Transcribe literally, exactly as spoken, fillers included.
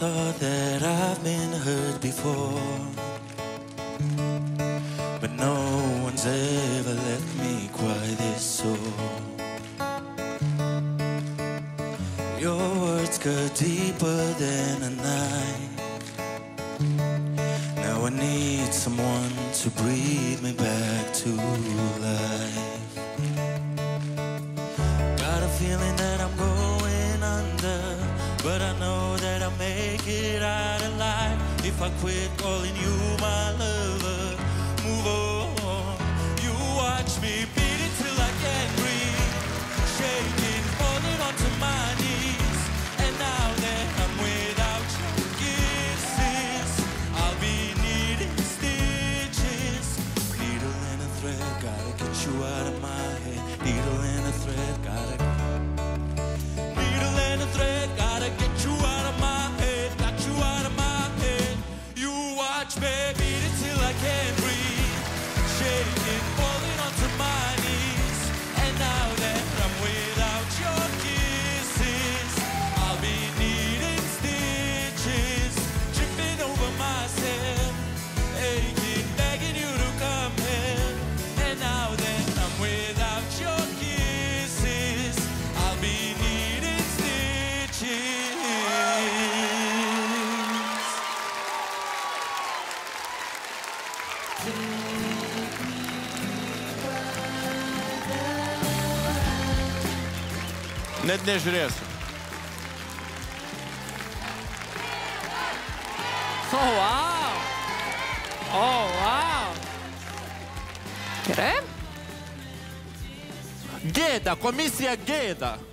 thought that I've been hurt before, but no one's ever left me quite this sore. Your words cut deeper than a knife. Now I need someone to breathe me back to life. Got a feeling that I'm going under, but I know that I'll make it out alive if I quit calling you my lover. Move on. You watch me beat it till I can't breathe, shaking, falling onto my knees. And now that I'm without your kisses, I'll be needing stitches. Needle and a thread, gotta get you out of my head. Needle and a thread, gotta Needle and a thread, gotta get you out of my head. Got you out of my head. You watch me beat it till I can't breathe, shaking, falling onto my knees. And now that I'm without your kisses, I'll be needing stitches, tripping over myself, aching, begging you to come here. And now that I'm without your kisses, I'll be needing stitches. Net nežiūrėsiu. Oh, wow! Oh, wow! Gerai? Gėda, komisija gėda.